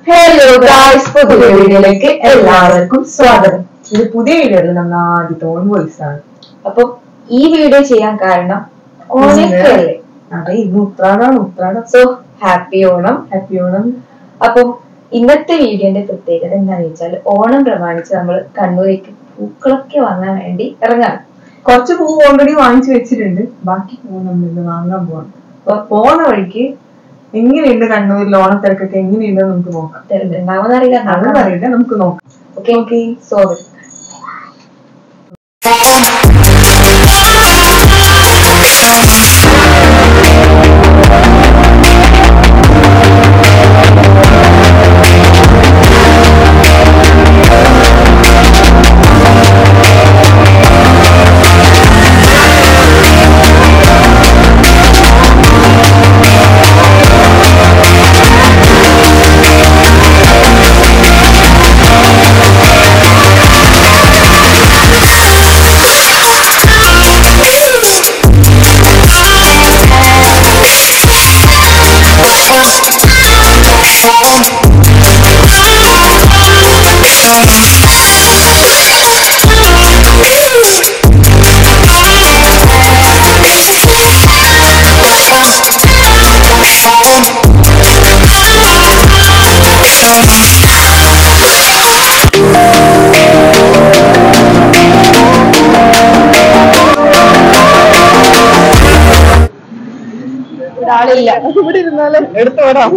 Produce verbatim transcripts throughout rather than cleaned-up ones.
Hello guys, പുതിയ വീഡിയോയിലേക്ക് എല്ലാവർക്കും സ്വാഗതം. ഇത് പുതിയ വീഡിയോയിൽ നമ്മൾ ആദ്യത്തെ ഓൺ വോയിസ് ആണ്. അപ്പൊ ഈ വീഡിയോ ചെയ്യാൻ കാരണം ഓണക്കല്ലേ, അതെ ഇത് ഉത്രാടാണ്. Uthradam. So happy Onam. Happy Onam. അപ്പം ഇന്നത്തെ വീഡിയോന്റെ പ്രത്യേകത എന്താണെന്ന് വെച്ചാൽ ഓണം പ്രമാണിച്ച് നമ്മൾ കണ്ണൂരേക്ക് പൂക്കളൊക്കെ വാങ്ങാൻ വേണ്ടി ഇറങ്ങാണ്. കുറച്ച് പൂ ഓൾറെഡി വാങ്ങിച്ചു വെച്ചിട്ടുണ്ട്, ബാക്കി പൂ നമ്മൾ വാങ്ങാൻ പോവാണ്. അപ്പൊ പോണ വഴിക്ക് എങ്ങനെയുണ്ട് കണ്ണൂരിൽ ഓണത്തിരക്കൊക്കെ എങ്ങനെയുണ്ടെന്ന് നമുക്ക് നോക്കാം. ഉണ്ടാവുന്ന അറിയില്ല, അതൊന്നും അറിയില്ല, നമുക്ക് നോക്കാം. ഓക്കെ ഓക്കെ സോ ആളില്ല, ഇവിടെ ഇരുന്നാലും എടുത്തു വിടാം.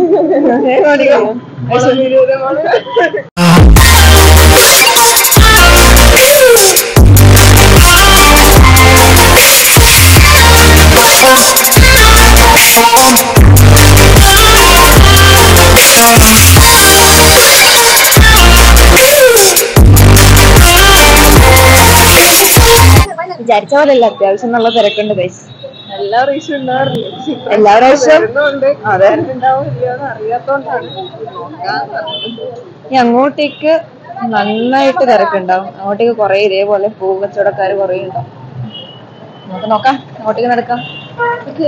വിചാരിച്ച പോലെയല്ല, അത്യാവശ്യം നല്ല തിരക്കുണ്ട് ഗൈസ്. എല്ലാ പ്രാവശ്യം ഉണ്ടാറില്ല, എല്ലാ പ്രാവശ്യം അതെ ഉണ്ടാവില്ലാന്ന് അറിയാത്തോണ്ടാണ്. ഇനി അങ്ങോട്ടേക്ക് നന്നായിട്ട് തിരക്കുണ്ടാവും. അങ്ങോട്ടേക്ക് കുറെ ഇതേപോലെ പൂ കച്ചവടക്കാര് കുറെ ഉണ്ടാവും. നമുക്ക് നോക്കാം, അങ്ങോട്ടേക്ക് നടക്കാം. ഓക്കേ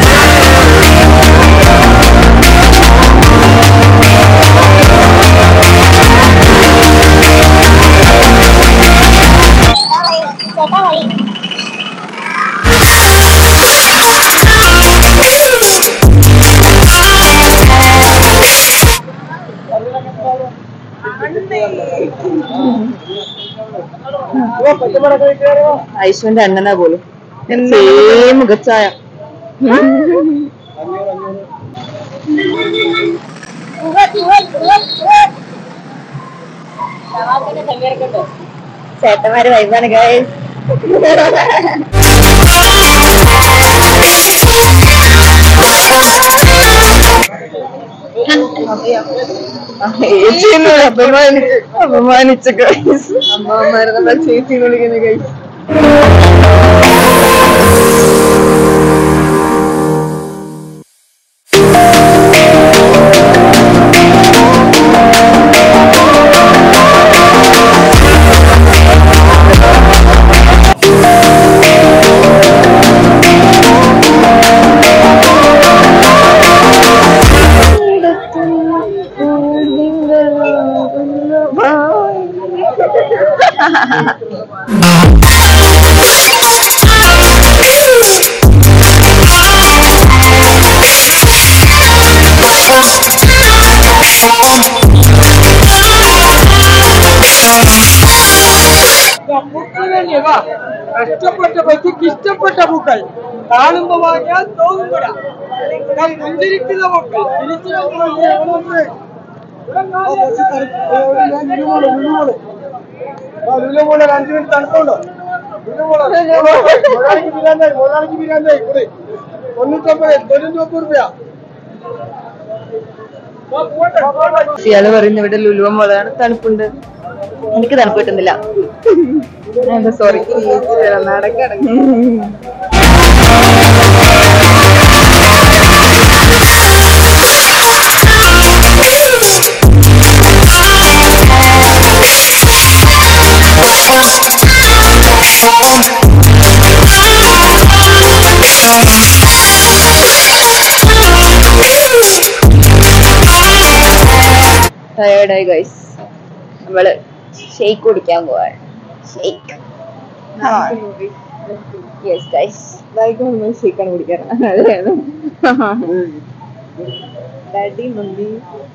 ഐശ്വന്റെ അണ്ണനാ പോലും സെയിം മുഖച്ചായ. ചേട്ടന്മാര് വൈബാണ് ഗൈസ്. ചേച്ചിനോട് അപമാനി അപമാനിച്ച ഗൈസ്. അമ്മമാരെ നമ്മളെ ചേച്ചിന്ന് വിളിക്കുന്ന ഗൈസ്. കഷ്ടപ്പെട്ട വ്യക്തിക്ക് ഇഷ്ടപ്പെട്ട പൂക്കൾ കാണുമ്പോ വാങ്ങിയാൽ തോന്നുക. പുഞ്ചിരിക്കുന്ന പൂക്കൾ അഞ്ചു മിനിറ്റ് തണുപ്പുണ്ടോ? മുതലാളിക്ക് ബിരിയാണി തൊണ്ണൂറ്റൊമ്പത് തൊണ്ണൂറ്റൊമ്പത് രൂപ. ഇയാള് പറയുന്ന ഇവിടെ ലുലുവ മോളാണ്, തണുപ്പുണ്ട്. എനിക്ക് തണുപ്പ് കിട്ടുന്നില്ല. സോറി. നടക്കടങ്ങി ടയേർഡായി ഗൈസ്. നമ്മള് ഷെയ്ക്ക് കുടിക്കാൻ പോവാണ്. Shake yes guys. നമ്മൾ ഷേക്കാണ് കുടിക്കാറ്. അതെയാണ്. ഡാഡി മമ്മി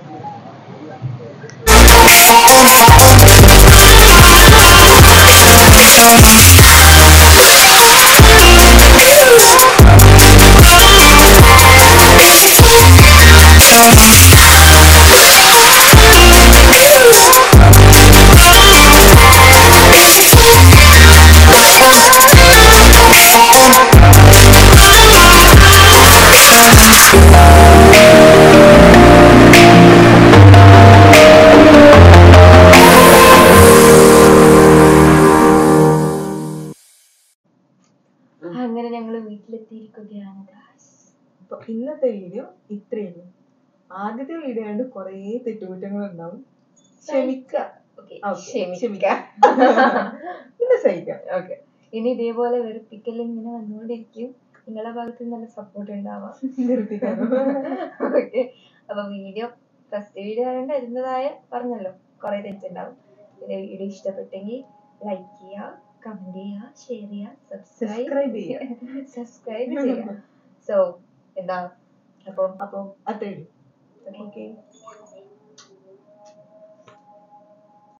അങ്ങനെ ഞങ്ങള് വീട്ടിലെത്തിയിരിക്കുകയാണ്. അപ്പൊ ഇന്നത്തെ വീഡിയോ ഇത്രയുള്ളൂ. ആദ്യത്തെ വീഡിയോ ആയതുകൊണ്ട് കുറേ തെറ്റുകുറ്റങ്ങൾ ഉണ്ടാവും. ക്ഷമിക്കാം. ക്ഷമിക്കാം. പിന്നെ സഹിക്കാം. ഓക്കെ. ഇനി ഇതേപോലെ വെറുപ്പിക്കൽ ഇങ്ങനെ വന്നുകൊണ്ടിരിക്കും. നിങ്ങളുടെ ഭാഗത്ത് നല്ല സപ്പോർട്ട് ഉണ്ടാവാം. ഓക്കെ. അപ്പൊ വീഡിയോ ഫസ്റ്റ് വീഡിയോ ആയതുകൊണ്ട് അതിൻ്റെതായ പറഞ്ഞല്ലോ കുറെ തെറ്റുണ്ടാവും. പിന്നെ വീഡിയോ ഇഷ്ടപ്പെട്ടെങ്കിൽ ലൈക്ക് ചെയ്യുക, കമന്റ് ചെയ്യുക, ഷെയർ ചെയ്യുക, സബ്സ്ക്രൈബ് ചെയ്യുക സബ്സ്ക്രൈബ് ചെയ്യുക. സോ എന്താ അപ്പൊ അപ്പൊ അത്രയും. ഓക്കെ.